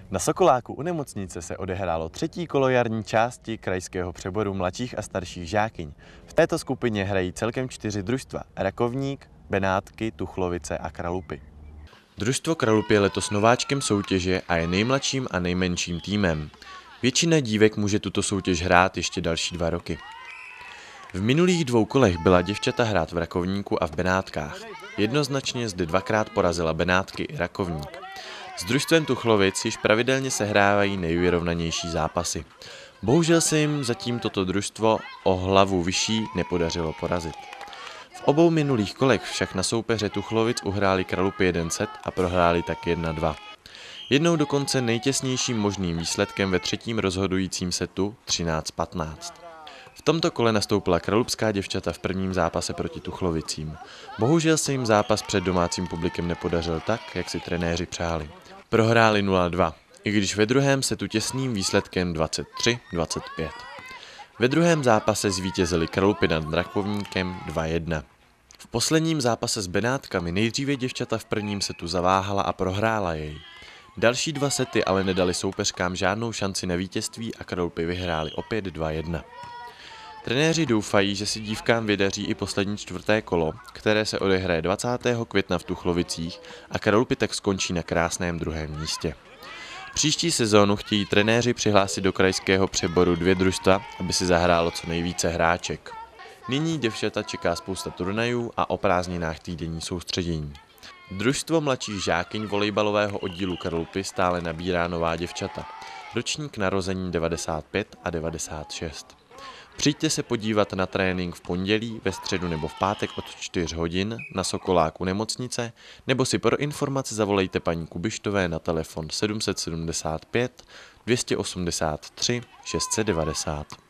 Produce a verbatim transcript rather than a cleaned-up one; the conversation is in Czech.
Na Sokoláku u nemocnice se odehrálo třetí kolo jarní části krajského přeboru mladších a starších žákyň. V této skupině hrají celkem čtyři družstva: Rakovník, Benátky, Tuchlovice a Kralupy. Družstvo Kralupy je letos nováčkem soutěže a je nejmladším a nejmenším týmem. Většina dívek může tuto soutěž hrát ještě další dva roky. V minulých dvou kolech byla děvčata hrát v Rakovníku a v Benátkách. Jednoznačně zde dvakrát porazila Benátky i Rakovník. S družstvem Tuchlovic již pravidelně sehrávají nejvyrovnanější zápasy. Bohužel se jim zatím toto družstvo o hlavu vyšší nepodařilo porazit. V obou minulých kolech však na soupeře Tuchlovic uhráli Kralupy jeden set a prohráli tak jedna dva. Jednou dokonce nejtěsnějším možným výsledkem ve třetím rozhodujícím setu třináct patnáct. V tomto kole nastoupila kralupská děvčata v prvním zápase proti Tuchlovicím. Bohužel se jim zápas před domácím publikem nepodařil tak, jak si trenéři přáli. Prohráli nula dva, i když ve druhém setu těsným výsledkem dvacet tři dvacet pět. Ve druhém zápase zvítězili Kralupy nad Rakovníkem dva jedna. V posledním zápase s Benátkami nejdříve děvčata v prvním setu zaváhala a prohrála jej. Další dva sety ale nedali soupeřkám žádnou šanci na vítězství a Kralupy vyhráli opět dva jedna. Trenéři doufají, že si dívkám vydaří i poslední čtvrté kolo, které se odehraje dvacátého května v Tuchlovicích a Kralupy tak skončí na krásném druhém místě. Příští sezónu chtějí trenéři přihlásit do krajského přeboru dvě družstva, aby si zahrálo co nejvíce hráček. Nyní děvčata čeká spousta turnajů a o prázdninách týdenní soustředění. Družstvo mladších žákyň volejbalového oddílu Kralupy stále nabírá nová děvčata. Ročník narození devadesát pět a devadesát šest. Přijďte se podívat na trénink v pondělí, ve středu nebo v pátek od čtyř hodin na Sokoláku nemocnice, nebo si pro informace zavolejte paní Kubištové na telefon sedm set sedmdesát pět dvě stě osmdesát tři šest set devadesát.